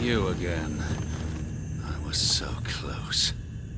You again. I was so close.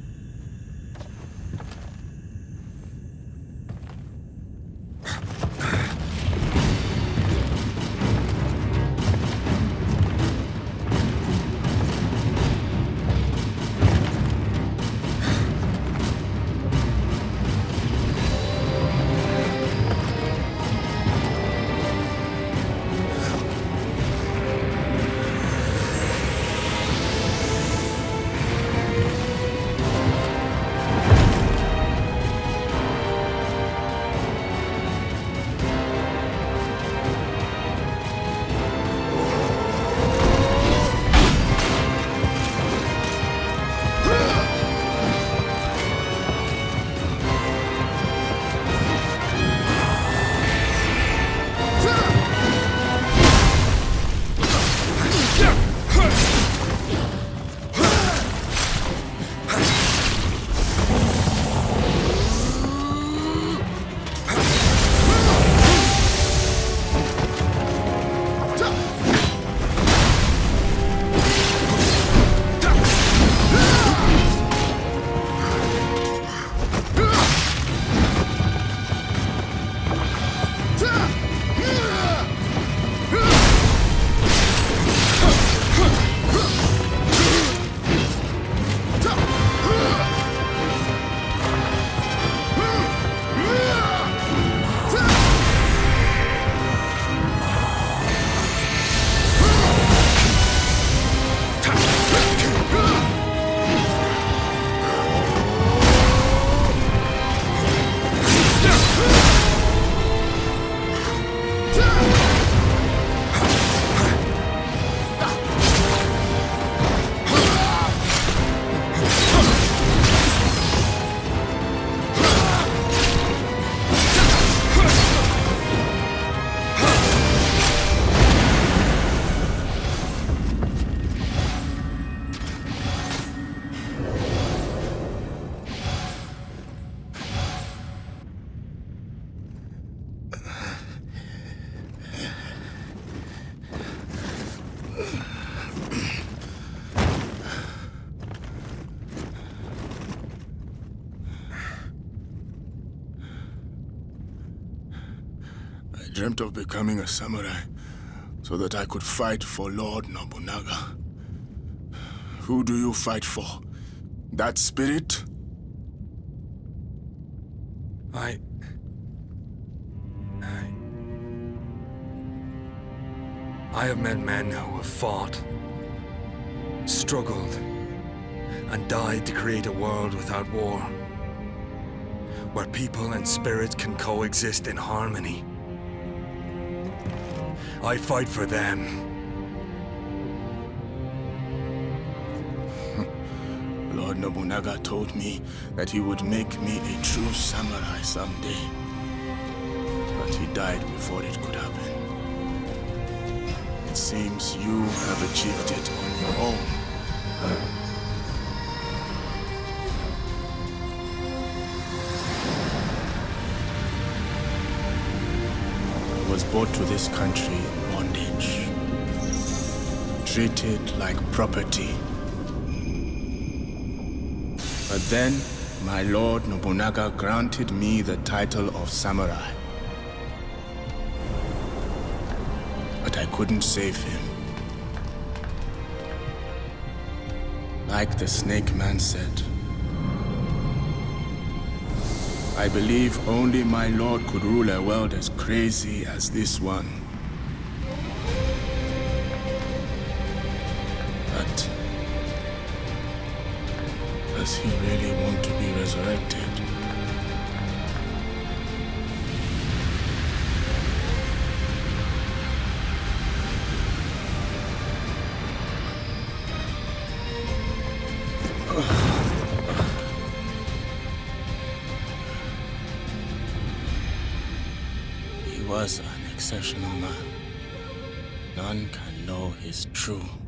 I dreamt of becoming a samurai so that I could fight for Lord Nobunaga. Who do you fight for? That spirit? I have met men who have fought, struggled, and died to create a world without war, where people and spirits can coexist in harmony. I fight for them. Lord Nobunaga told me that he would make me a true samurai someday. But he died before it could happen. It seems you have achieved it on your own. I was brought to this country in bondage, treated like property. But then, my Lord Nobunaga granted me the title of samurai. But I couldn't save him. Like the Snake Man said, I believe only my lord could rule a world as crazy as this one. But does he really want to be resurrected? He was an exceptional man. None can know his true